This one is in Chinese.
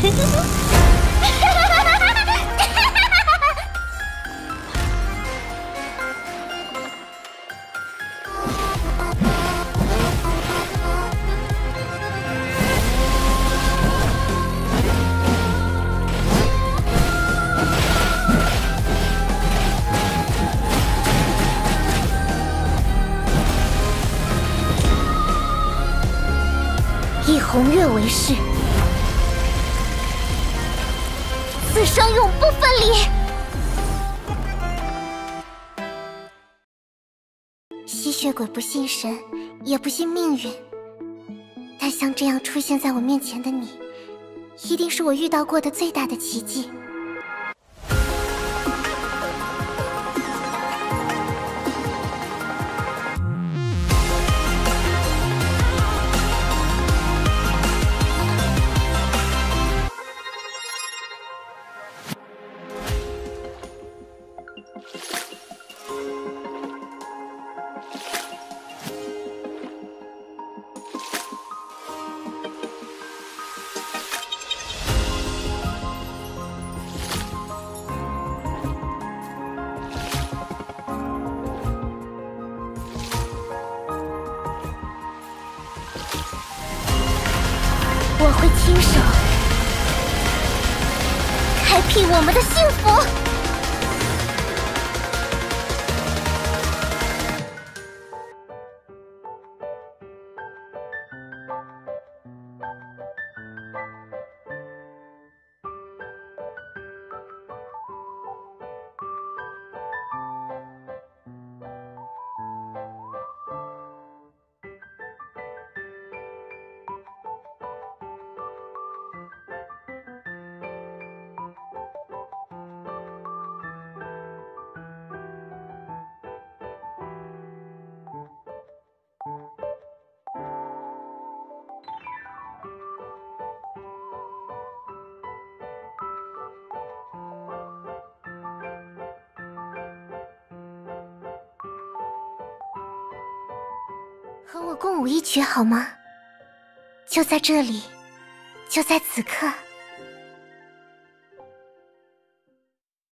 以红月为誓，此生永不分离。吸血鬼不信神，也不信命运，但像这样出现在我面前的你，一定是我遇到过的最大的奇迹。我会亲手开辟我们的幸福。和我共舞一曲好吗？就在这里，就在此刻。